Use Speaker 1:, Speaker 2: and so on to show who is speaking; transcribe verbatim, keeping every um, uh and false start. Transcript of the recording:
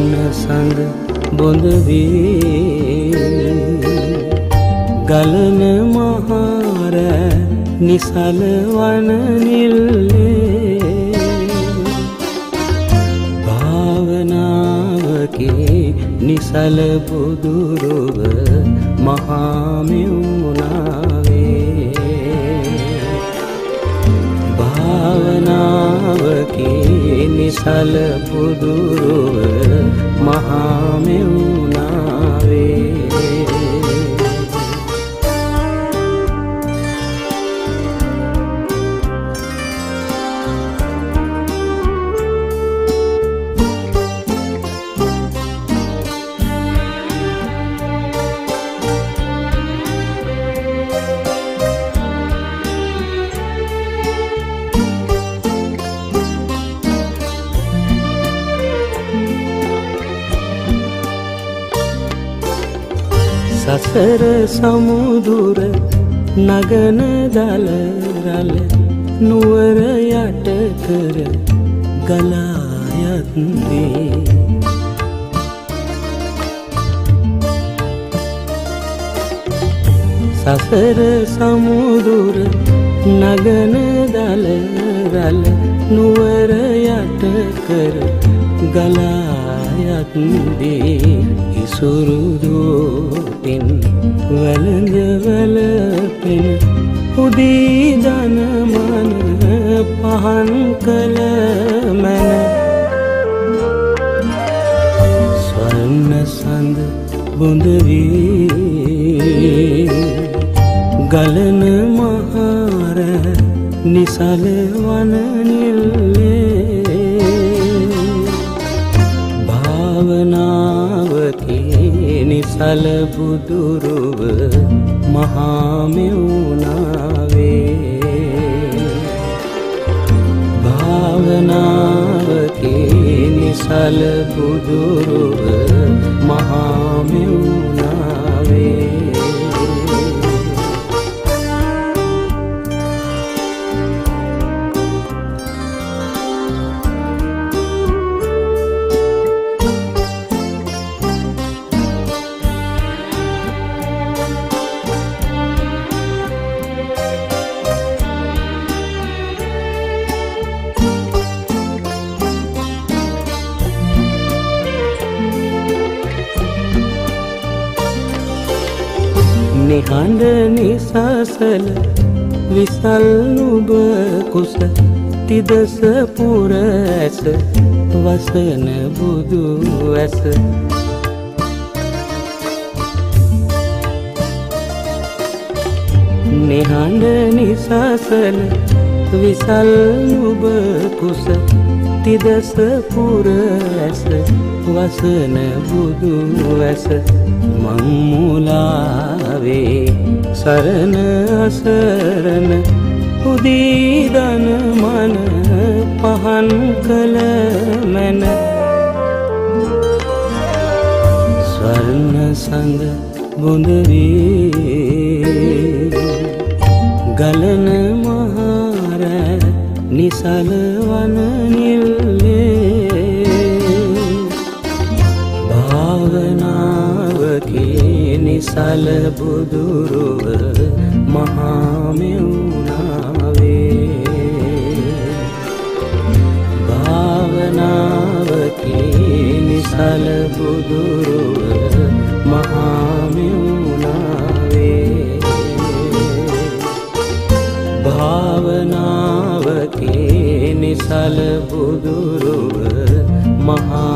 Speaker 1: ස්වර්ණ සඳ බොඳ වී ගලන මහර නිසල වන නිල්ලේ භාවනාවකේ නිසල බුදුරුව මහා මෙවුනාවේ භාවනාවකේ නිසල බුදුරුව මහා මෙවුනාවේ සසර සමුදුර නගන දල රළ නුවර යට කර ගලා යද්දී සසර සමුදුර නගන දල රළ නුවර යට කර ගලා යද්දී ඉසුරුදුටින් වැළඳ වැළපෙන උදී දන මන පහන් කළ මැන ස්වර්ණ සඳ බොඳ වී ගලන මහර නිසල වන නිල්ලේ භාවනාවකේ නිසල බුදුරුව මහා මෙවුනාවේ භාවනාවකේ නිසල බුදුරුව මහා මෙවුනාවේ නිහඬ නිසසල විසල් නුඹ කුස තිදස පුර ඇස වසන බුදු ඇස නිහඬ නිසසල විසල් නුඹ කුස තිදස පුර ඇස වසන බුදු ඇස මම්මුලාවේ සරණ අසරණ උදී දන මන පහන් කළ මැන ස්වර්ණ සඳ බොඳ වී ගලන මහර නිසල වන නිල්ලේ භාවනාවකේ නිසල බුදුරුව මහා මෙවුනාවේ භාවනාවකේ නිසල බුදුරුව මහා මෙවුනාවේ භාවනාවකේ නිසල බුදුරුව මහා